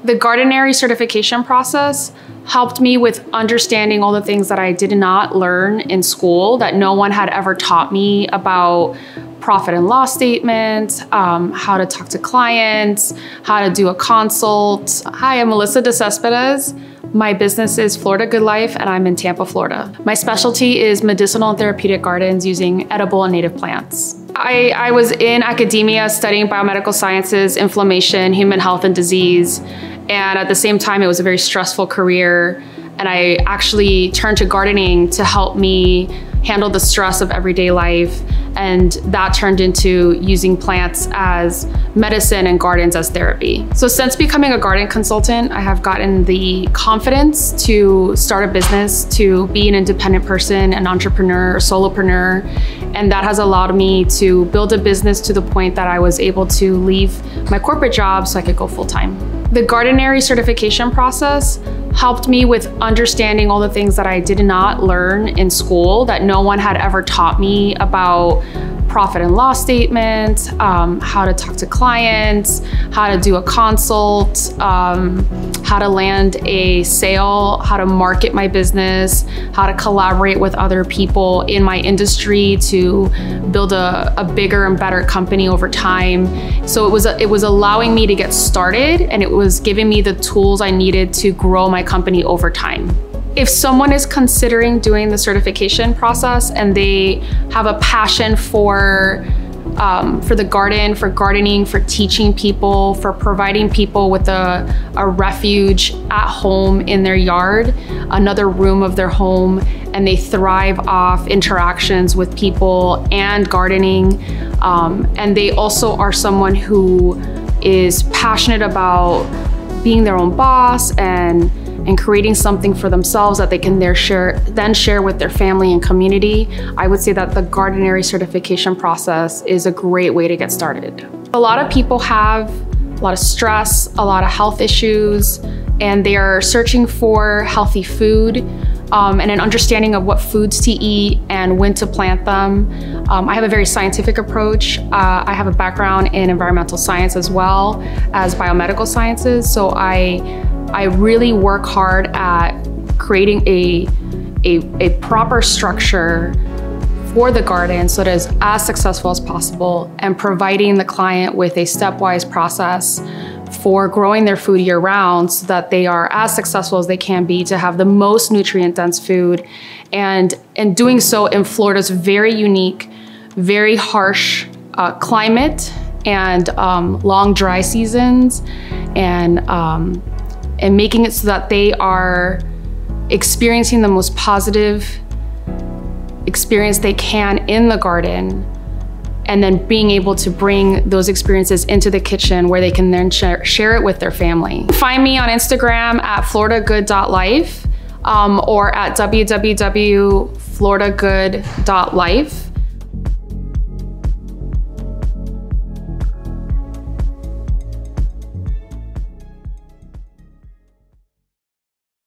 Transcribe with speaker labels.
Speaker 1: The Gardenary certification process helped me with understanding all the things that I did not learn in school, that no one had ever taught me about profit and loss statements, how to talk to clients, how to do a consult. Hi, I'm Melissa de Céspedes. My business is Florida Good Life, and I'm in Tampa, Florida. My specialty is medicinal and therapeutic gardens using edible and native plants. I was in academia studying biomedical sciences, inflammation, human health and disease. And at the same time, it was a very stressful career. And I actually turned to gardening to help me handle the stress of everyday life. And that turned into using plants as medicine and gardens as therapy. So since becoming a garden consultant, I have gotten the confidence to start a business, to be an independent person, an entrepreneur, a solopreneur. And that has allowed me to build a business to the point that I was able to leave my corporate job so I could go full-time. The Gardenary certification process helped me with understanding all the things that I did not learn in school, that no one had ever taught me about profit and loss statements, how to talk to clients, how to do a consult, how to land a sale, how to market my business, how to collaborate with other people in my industry to build a bigger and better company over time. So it was allowing me to get started, and it was giving me the tools I needed to grow my company over time. If someone is considering doing the certification process and they have a passion for the garden, for gardening, for teaching people, for providing people with a refuge at home in their yard, another room of their home, and they thrive off interactions with people and gardening, and they also are someone who is passionate about being their own boss and creating something for themselves that they can then share with their family and community, I would say that the Gardenary certification process is a great way to get started. A lot of people have a lot of stress, a lot of health issues, and they are searching for healthy food and an understanding of what foods to eat and when to plant them. I have a very scientific approach. I have a background in environmental science as well as biomedical sciences, so I really work hard at creating a proper structure for the garden so that it's as successful as possible, and providing the client with a stepwise process for growing their food year round so that they are as successful as they can be to have the most nutrient dense food, and doing so in Florida's very unique, very harsh climate and long dry seasons, and making it so that they are experiencing the most positive experience they can in the garden, and then being able to bring those experiences into the kitchen where they can then share it with their family. Find me on Instagram at floridagood.life or at www.floridagood.life.